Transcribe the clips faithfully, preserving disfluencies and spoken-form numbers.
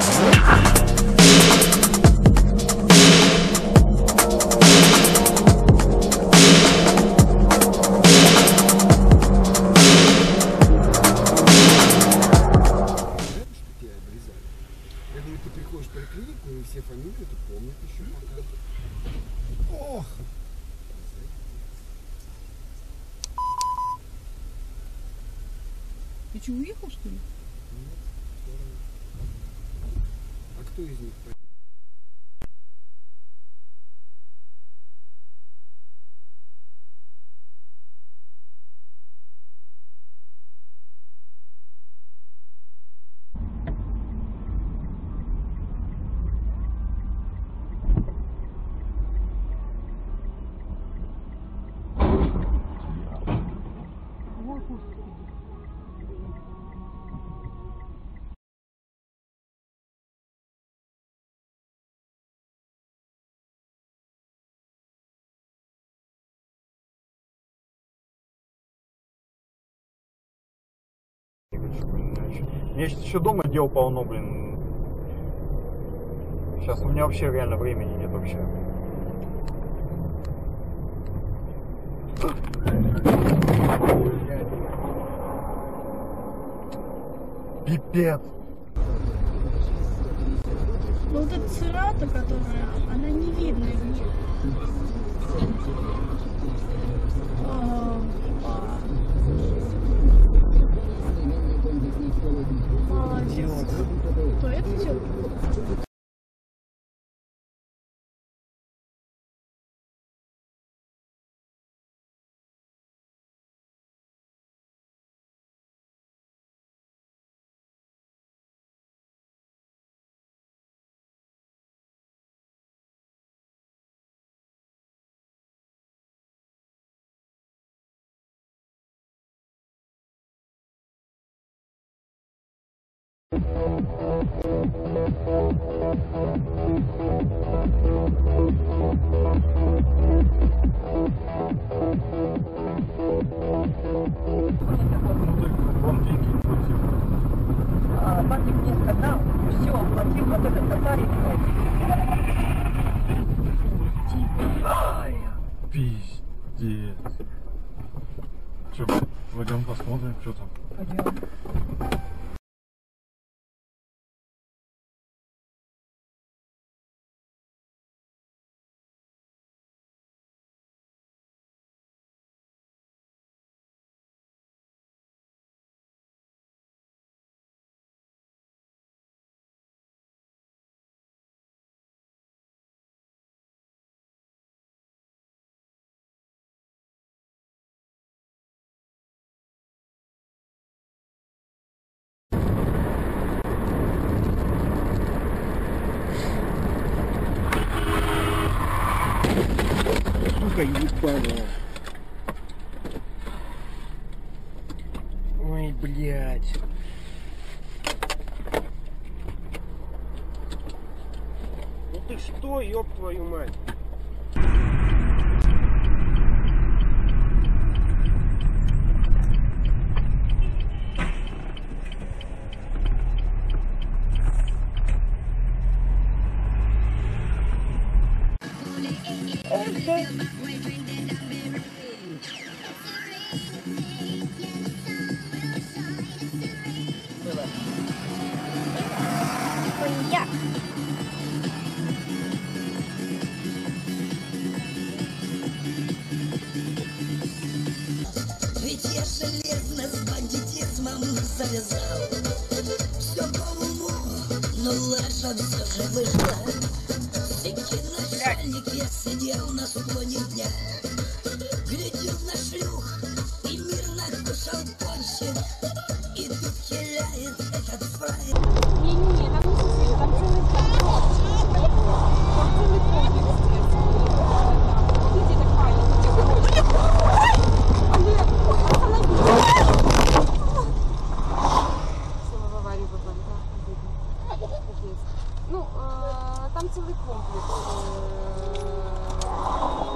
Все фамилии ты помнишь еще пока. Ох! Ты что, уехал, что ли? Нет, а кто из них? Я еще дома дел полно, блин. Сейчас у меня вообще реально времени нет вообще. Пипец. Ну вот эта цирата, которая, она не видна в ней. Молодец. То это все. Папик мне сказал, все, оплатил вот этот сафари. Пиздец. Че, пойдем посмотрим, что там. Пойдем. Сука, ебаная. Ой, блядь. Ну ты что, ёб твою мать? Коньяк. Ведь я железно с бандитизмом завязал. Все по уму, но лошадь все же вышла. Дикий начальник, я сидел на склоне дня, глядел на шлюх и мирно кушал пончик. И тут хиляет этот фрай. Не-не-не, там не сидели, там целый комплекс. Там целый комплекс. Где так маленький? Олег, остановись. Все, мы в аварию попали, да? Капец. Ну, там целый комплекс.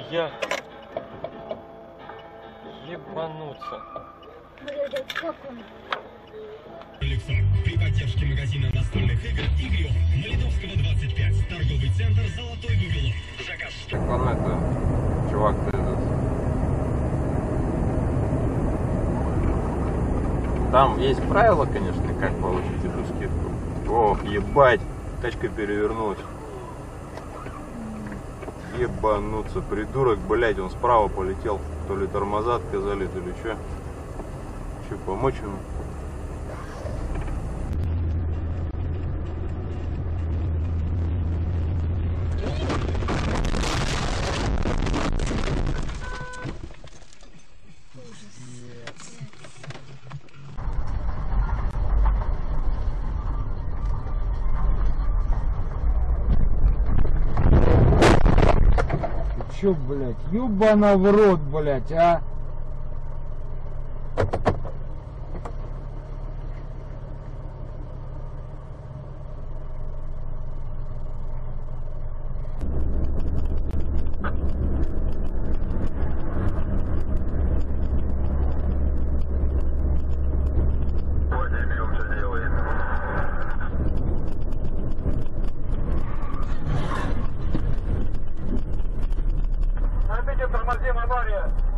я ебануться. При поддержке магазина настольных игр Игрион на Литовского двадцать пять. Торговый центр «Золотой Вавилон». Заказ. Так он это, чувак-то этот. Там есть правила, конечно, как получить эту скидку. Ох, ебать, тачка перевернулась. Ебануться, придурок, блядь, он справа полетел. То ли тормоза отказали, то ли что. Че, помочь ему? Чё, блядь, ёбана в рот, блядь, а? Тормозим, авария!